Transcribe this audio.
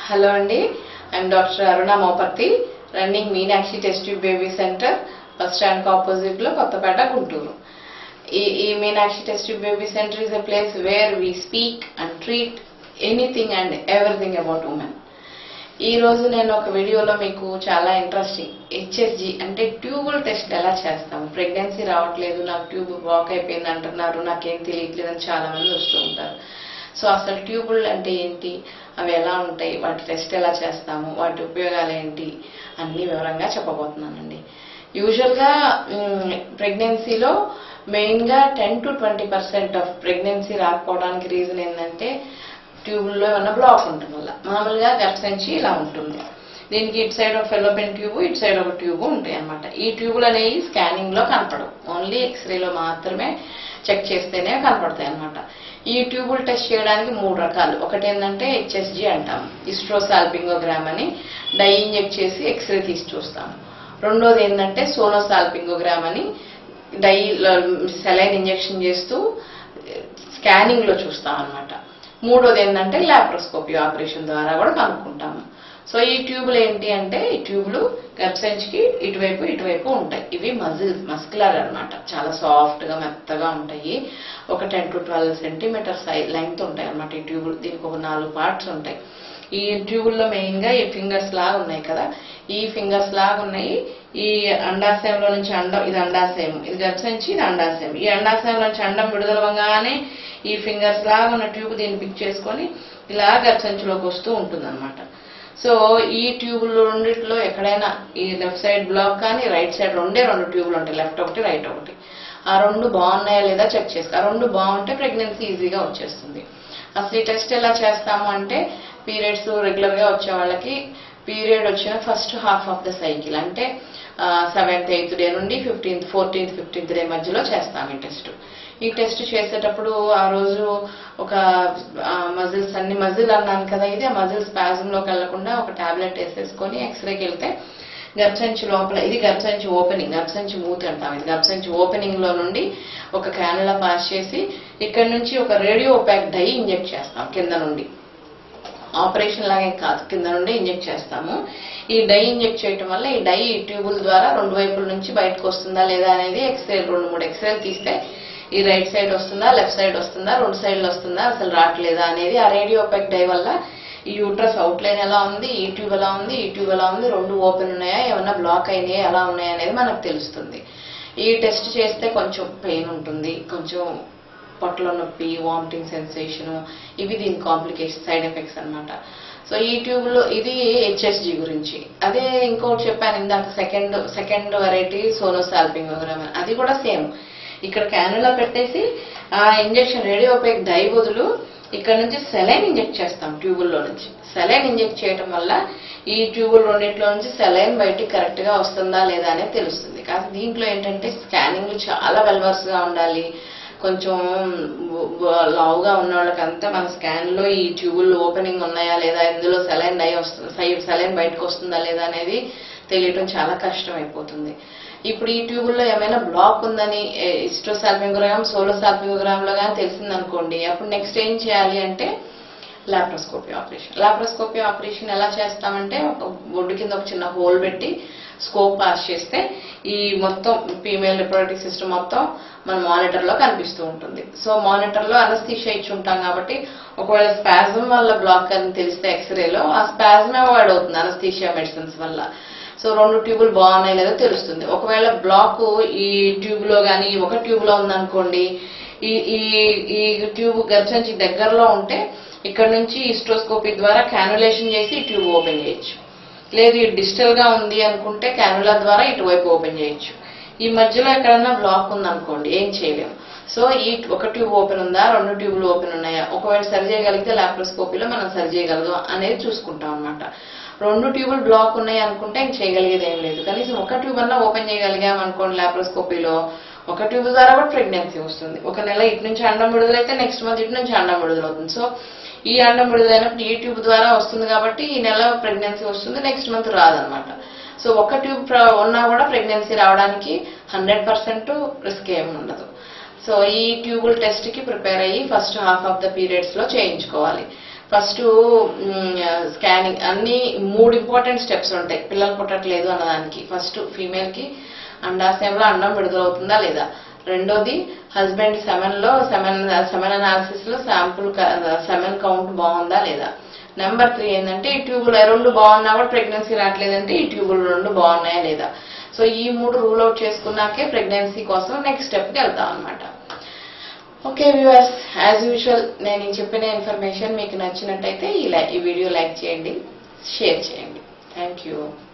Hello Andy, I am Dr. Aruna Mopatti, running Meenakshi Test Tube Baby Center, bus stand opposite lo Kottapeta, Guntur. Meenakshi Test Tube Baby Center is a place where we speak and treat anything and everything about women. ఈ రోజు నేను ఒక వీడియోలో మీకు చాలా interesting HSG అంటే tubal test ఎలా చేస్తాము. ప్రెగ్నెన్సీ రావట్లేదు, నాకు ట్యూబ్ బ్లాక్ అయిపోయింది అంటున్నారు, నాకేం తెలియట్లేదు అని చాలా మంది వస్తూ ఉంటారు. సో అసలు ట్యూబుల్ అంటే ఏంటి, అవి ఎలా ఉంటాయి, వాటి టెస్ట్ ఎలా చేస్తాము, వాటి ఉపయోగాలు ఏంటి అన్ని వివరంగా చెప్పబోతున్నానండి. యూజువల్గా ప్రెగ్నెన్సీలో మెయిన్గా 10 to 20% ఆఫ్ ప్రెగ్నెన్సీ రాకపోవడానికి రీజన్ ఏంటంటే ట్యూబుల్లో ఏమన్నా బ్లాక్ ఉంటుంది వల్ల. మామూలుగా గర్భసంచి ఇలా ఉంటుంది, దీనికి ఇటు సైడ్ ఒక ఫెలోపియన్ ట్యూబ్, ఇటు సైడ్ ఒక ట్యూబ్ ఉంటాయి అన్నమాట. ఈ ట్యూబులు అనేవి స్కానింగ్ లో కనపడవు, ఓన్లీ ఎక్స్రేలో మాత్రమే చెక్ చేస్తేనే కనపడతాయి అన్నమాట. ఈ ట్యూబుల్ టెస్ట్ చేయడానికి 3 రకాలు. ఒకటి ఏంటంటే హెచ్ఎస్జి అంటాం, హిస్ట్రోసాల్పింగోగ్రామ్ అని డై ఇంజెక్ట్ చేసి ఎక్స్రే తీసి చూస్తాము. రెండోది ఏంటంటే సోనోసాల్పింగోగ్రామ్ అని డై సెలైన్ ఇంజెక్షన్ చేస్తూ స్కానింగ్ లో చూస్తాం అన్నమాట. మూడోది ఏంటంటే లాప్రోస్కోపీ ఆపరేషన్ ద్వారా కూడా కనుక్కుంటాము. సో ఈ ట్యూబులు ఏంటి అంటే, ఈ ట్యూబులు గర్భసంచికి ఇటువైపు ఉంటాయి. ఇవి మస్కులర్ అన్నమాట, చాలా సాఫ్ట్ గా మెత్తగా ఉంటాయి. ఒక 10 to 12 సెంటీమీటర్ లెంగ్త్ ఉంటాయి అన్నమాట ఈ ట్యూబులు. దీనికి ఒక 4 పార్ట్స్ ఉంటాయి. ఈ ట్యూబుల్లో మెయిన్ గా ఈ ఫింగర్స్ లాగా ఉన్నాయి కదా, ఈ ఫింగర్స్ లాగా ఉన్నాయి. ఈ అండాశయంలో నుంచి అండం, ఇది అండాశయం, ఇది గర్భసంచి, ఇది అండాశయం. ఈ అండాశయంలో నుంచి అండం విడుదలవగానే ఈ ఫింగర్స్ లాగా ఉన్న ట్యూబ్ దీన్ని పిక్ చేసుకొని ఇలా గర్భసంచిలోకి వస్తూ ఉంటుంది అనమాట. సో ఈ ట్యూబులు రెండిట్లో ఎక్కడైనా ఈ లెఫ్ట్ సైడ్ బ్లాక్ కానీ రైట్ సైడ్ రెండు ట్యూబులు ఉంటాయి, లెఫ్ట్ ఒకటి రైట్ ఒకటి. ఆ రెండు బాగున్నాయా లేదా చెక్ చేస్తారు. ఆ రెండు బాగుంటే ప్రెగ్నెన్సీ ఈజీగా వచ్చేస్తుంది. అసలు ఈ టెస్ట్ ఎలా చేస్తాము అంటే, పీరియడ్స్ రెగ్యులర్ గా వచ్చే వాళ్ళకి పీరియడ్ వచ్చిన first half of the cycle అంటే 7th 8th డే నుండి 14th 15th డే మధ్యలో చేస్తాం ఈ టెస్ట్. ఈ టెస్ట్ చేసేటప్పుడు ఆ రోజు ఒక మజిల్స్ అన్ని మజిల్ అన్నాను కదా, ఇది ఆ మజిల్ స్పాజమ్ లోకి వెళ్లకుండా ఒక టాబ్లెట్ వేసేసుకొని ఎక్స్రేకి వెళ్తే గర్భసంచి లోపల, ఇది గర్భసంచి ఓపెనింగ్, గర్భసంచి మూతి అంటాం, ఇది గర్భసంచి ఓపెనింగ్ లో నుండి ఒక క్యానులా పాస్ చేసి ఇక్కడ నుంచి ఒక రేడియో ఓపాక్ డై ఇంజెక్ట్ చేస్తాం కింద నుండి. ఆపరేషన్ లాగే కాదు, కింద నుండి ఇంజెక్ట్ చేస్తాము. ఈ డై ఇంజెక్ట్ చేయటం వల్ల ఈ డై ట్యూబుల్ ద్వారా రెండు వైపుల నుంచి బయటకు వస్తుందా లేదా అనేది ఎక్స్రే 2-3 ఎక్స్రేలు తీస్తే ఈ రైట్ సైడ్ వస్తుందా, లెఫ్ట్ సైడ్ వస్తుందా, 2 సైడ్లు వస్తుందా, అసలు రావట్లేదా అనేది ఆ రేడియోపాక్ డై వల్ల ఈ యూట్రస్ అవుట్ లైన్ ఎలా ఉంది, ఈ ట్యూబ్ ఎలా ఉంది, ఈ ట్యూబ్ ఎలా ఉంది, రెండు ఓపెన్ ఉన్నాయా, ఏమన్నా బ్లాక్ అయినాయా, ఎలా ఉన్నాయా అనేది మనకు తెలుస్తుంది. ఈ టెస్ట్ చేస్తే కొంచెం పెయిన్ ఉంటుంది, కొంచెం పొట్టలో నొప్పి, వామిటింగ్ సెన్సేషన్, ఇవి దీని కాంప్లికేషన్ సైడ్ ఎఫెక్ట్స్ అనమాట. సో ఈ ట్యూబ్ లో ఇది హెచ్ఎస్జి గురించి. అదే ఇంకోటి చెప్పాను ఇందాక, సెకండ్ వెరైటీ సోనోసాల్పింగోగ్రామ్, అది కూడా సేమ్. ఇక్కడ క్యానులా పెట్టేసి ఆ ఇంజెక్షన్ రేడియోపాక్ డై బదులు ఇక్కడ నుంచి సెలైన్ ఇంజెక్ట్ చేస్తాం ట్యూబుల్లో నుంచి. సెలైన్ ఇంజెక్ట్ చేయడం వల్ల ఈ ట్యూబుల్ రెండింటిలో నుంచి సెలైన్ బయటికి కరెక్ట్ గా వస్తుందా లేదా అనేది తెలుస్తుంది. కానీ దీంట్లో ఏంటంటే స్కానింగ్ చాలా వెల్వర్స్ గా ఉండాలి. కొంచెం లావుగా ఉన్న వాళ్ళకంతా మన స్కాన్ లో ఈ ట్యూబుల్ ఓపెనింగ్ ఉన్నాయా లేదా, ఇందులో సెలైన్ డై వస్తుంది, సెలైన్ బయటకు వస్తుందా లేదా అనేది తెలియటం చాలా కష్టం అయిపోతుంది. ఇప్పుడు ఈ ట్యూబుల్లో ఏమైనా బ్లాక్ ఉందని హిస్ట్రోసాల్పింగోగ్రామ్, సోలోసాల్పింగోగ్రామ్ లో కానీ తెలిసిందనుకోండి, అప్పుడు నెక్స్ట్ ఏం చేయాలి అంటే లాప్రోస్కోపీ ఆపరేషన్. లాప్రోస్కోపీ ఆపరేషన్ ఎలా చేస్తామంటే, ఒక బొడ్డు కింద ఒక చిన్న హోల్ పెట్టి స్కోప్ పాస్ చేస్తే ఈ మొత్తం ఫీమేల్ రిప్రొడక్టివ్ సిస్టమ్ మొత్తం మన మానిటర్ లో కనిపిస్తూ ఉంటుంది. సో మానిటర్ లో అనస్థీషియా ఇచ్చి ఉంటాం కాబట్టి ఒకవేళ స్పాజం వల్ల బ్లాక్ అని తెలిస్తే ఎక్స్రేలో ఆ స్పాజం అవాయిడ్ అవుతుంది అనస్థీషియా మెడిసిన్స్ వల్ల. సో 2 ట్యూబులు బాగున్నాయి లేదో తెలుస్తుంది. ఒకవేళ బ్లాక్ ఈ ట్యూబ్ లో గానీ ఒక ట్యూబ్ లో ఉందనుకోండి, ఈ ట్యూబ్ గర్భసంచి దగ్గరలో ఉంటే ఇక్కడ నుంచి హిస్ట్రోస్కోపీ ద్వారా క్యానులేషన్ చేసి ఈ ట్యూబ్ ఓపెన్ చేయొచ్చు. లేదు ఈ డిజిటల్ గా ఉంది అనుకుంటే క్యానులా ద్వారా ఇటువైపు ఓపెన్ చేయొచ్చు. ఈ మధ్యలో ఎక్కడన్నా బ్లాక్ ఉందనుకోండి ఏం చేయలేము. సో ఈ ఒక ట్యూబ్ ఓపెన్ ఉందా, 2 ట్యూబులు ఓపెన్ ఉన్నాయా, ఒకవేళ సరి చేయగలిగితే లాప్రోస్కోపీలో మనం సరి చేయగలదు అనేది చూసుకుంటాం అనమాట. 2 ట్యూబులు బ్లాక్ ఉన్నాయి అనుకుంటే ఇంక చేయగలిగేది ఏం లేదు. కనీసం ఒక ట్యూబ్ అన్నా ఓపెన్ చేయగలిగాం అనుకోండి లాప్రోస్కోపీలో, ఒక ట్యూబ్ ద్వారా కూడా ప్రెగ్నెన్సీ వస్తుంది. ఒక నెల ఇటు నుంచి అండం విడుదలైతే నెక్స్ట్ మంత్ ఇటు నుంచి అండం విడుదలవుతుంది. సో ఈ అండం విడుదలైనప్పుడు ఈ ట్యూబ్ ద్వారా వస్తుంది కాబట్టి ఈ నెల ప్రెగ్నెన్సీ వస్తుంది, నెక్స్ట్ మంత్ రాదనమాట. సో ఒక ట్యూబ్ ఉన్నా కూడా ప్రెగ్నెన్సీ రావడానికి 100% రిస్క్ ఏమి ఉండదు. సో ఈ ట్యూబుల్ టెస్ట్ కి ప్రిపేర్ అయ్యి first half of the periods లో చేయించుకోవాలి. ఫస్ట్ స్కానింగ్ అన్ని 3 ఇంపార్టెంట్ స్టెప్స్ ఉంటాయి పిల్లలు పుట్టట్లేదు అన్నదానికి. ఫస్ట్ ఫీమేల్ కి అండాశయంలో అండం విడుదలవుతుందా లేదా, రెండోది హస్బెండ్ సెమెన్ అనాలిసిస్ లో శాంపుల్ సెమెన్ కౌంట్ బాగుందా లేదా, నెంబర్ 3 ఏంటంటే ఈ ట్యూబులు 2 బాగున్నా కూడా ప్రెగ్నెన్సీ రావట్లేదంటే ఈ ట్యూబులు 2 బాగున్నాయా లేదా. సో ఈ 3 రూల్ అవుట్ చేసుకున్నాకే ప్రెగ్నెన్సీ కోసం నెక్స్ట్ స్టెప్ కి వెళ్తాం అనమాట. ఓకే వ్యూవర్స్, యాజ్ యూజువల్ నేను చెప్పిన ఇన్ఫర్మేషన్ మీకు నచ్చినట్టయితే ఈ వీడియో లైక్ చేయండి, షేర్ చేయండి. Thank you.